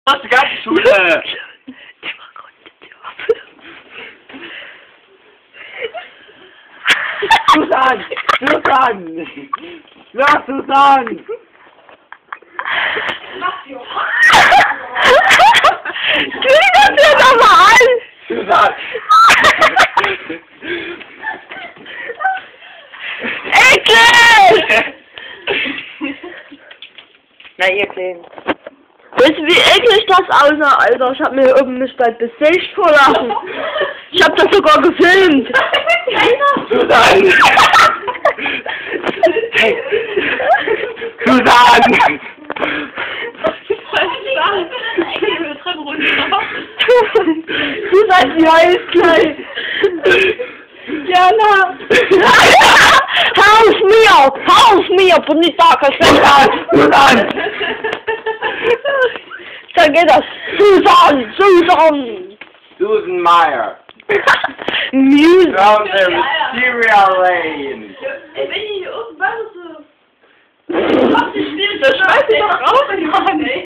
Was die ganze Schule? Susan! Susan! Ja, Susan! Krieg das jetzt aber an! Susan! Eklig! Na, ihr Kleinen. Weißt du, wie eklig das aussah, Alter? Ich hab mir oben mich bald besicht vor Lachen. Ich hab das sogar gefilmt. Susan! Hey! Susan! Susan, die heult gleich. Jana! Help me! Bonita, Susan! Dann geht das. Susan! Susan Meyer. Music! From the Cereal Lane. Ey, wenn ihr hier unten wartet, so. Das schmeißt ich doch raus, Mann!